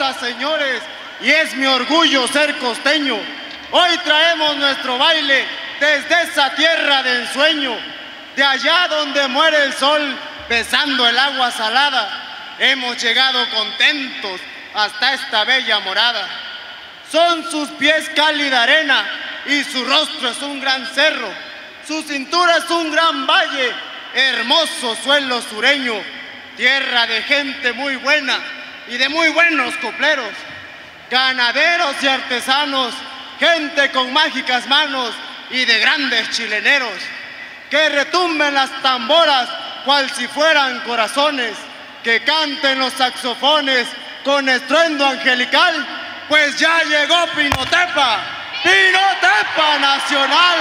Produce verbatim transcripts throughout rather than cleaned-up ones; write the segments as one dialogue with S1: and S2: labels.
S1: fiesta, señores, y es mi orgullo ser costeño. Hoy traemos nuestro baile desde esa tierra de ensueño, de allá donde muere el sol besando el agua salada. Hemos llegado contentos hasta esta bella morada. Son sus pies cálida arena y su rostro es un gran cerro. Su cintura es un gran valle, hermoso suelo sureño, tierra de gente muy buena y de muy buenos copleros, ganaderos y artesanos, gente con mágicas manos y de grandes chileneros, que retumben las tamboras cual si fueran corazones, que canten los saxofones con estruendo angelical, pues ya llegó Pinotepa, Pinotepa Nacional.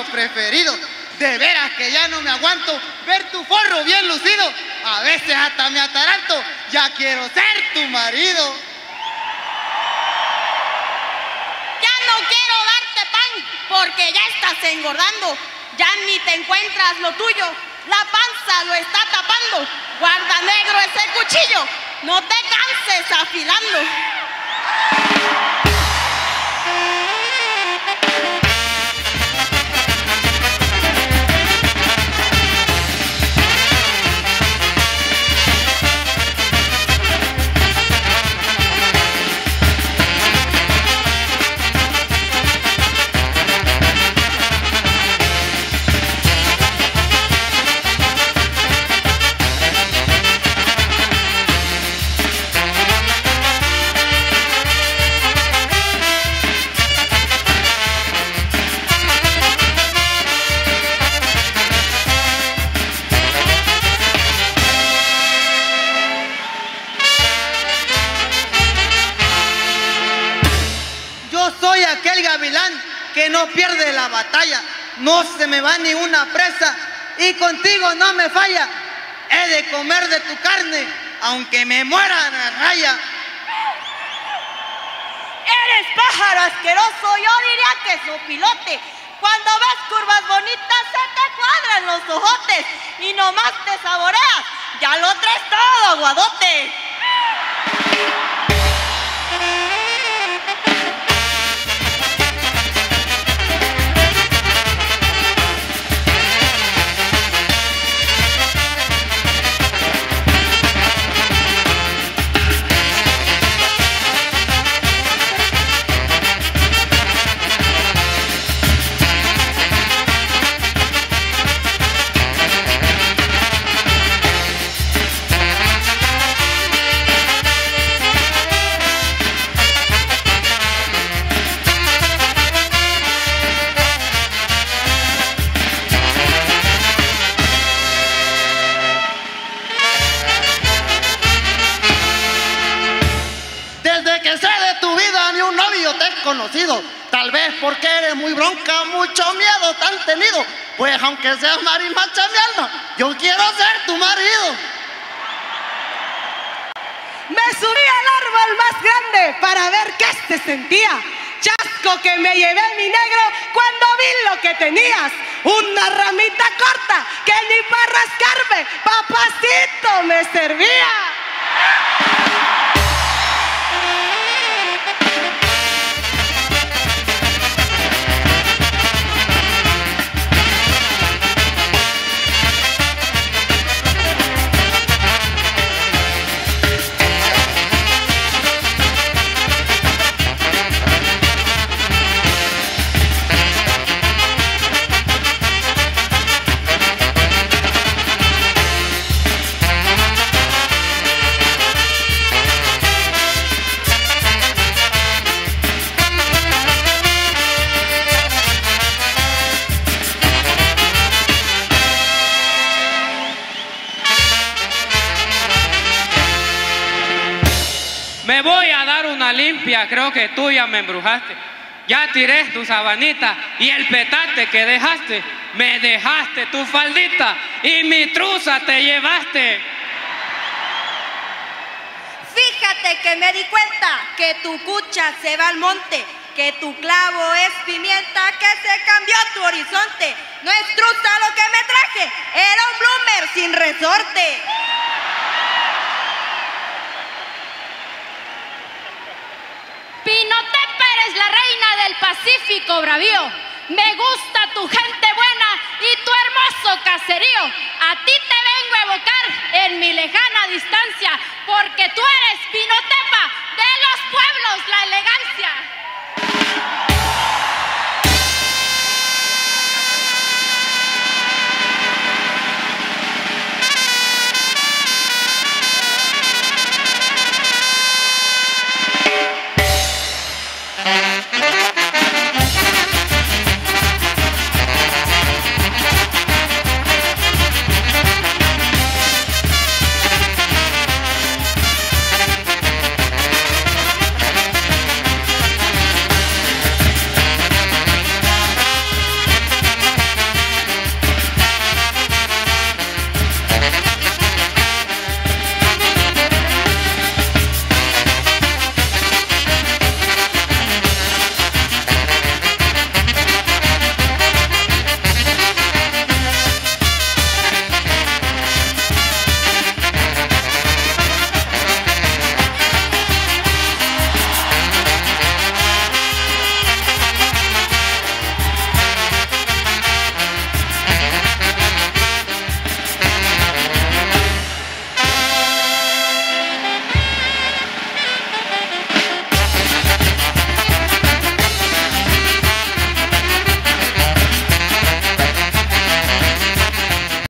S1: novio preferido. De veras que ya no me aguanto ver tu forro bien lucido. A veces hasta me ataranto, ya quiero ser tu marido.
S2: Ya no quiero darte pan, porque ya estás engordando. Ya ni te encuentras lo tuyo, la panza lo está tapando. Guarda negro ese cuchillo, no te canses afilando.
S1: Soy aquel gavilán que no pierde la batalla, no se me va ni una presa y contigo no me falla. He de comer de tu carne, aunque me muera en la raya.
S2: Eres pájaro asqueroso, yo diría que sopilote. Cuando ves curvas bonitas se te cuadran los ojotes y nomás te saboreas, ya lo traes todo aguadote.
S1: Conocido, tal vez porque eres muy bronca, mucho miedo te han tenido. Pues aunque seas marimacha mi alma, yo quiero ser tu marido.
S2: Me subí al árbol más grande para ver qué se sentía. Chasco que me llevé mi negro cuando vi lo que tenías. Una ramita corta que ni para rascarme, papacito, me servía.
S3: Me voy a dar una limpia, creo que tú ya me embrujaste. Ya tiré tu sabanita y el petate que dejaste. Me dejaste tu faldita y mi truza te llevaste.
S2: Fíjate que me di cuenta que tu cucha se va al monte, que tu clavo es pimienta, que se cambió tu horizonte. No es truza lo que me traje, era un bloomer sin resorte.
S4: Pinotepa, eres la reina del Pacífico bravío. Me gusta tu gente buena y tu hermoso caserío. A ti te vengo a evocar en mi lejana distancia, porque tú eres Pinotepa, de los pueblos la elegancia.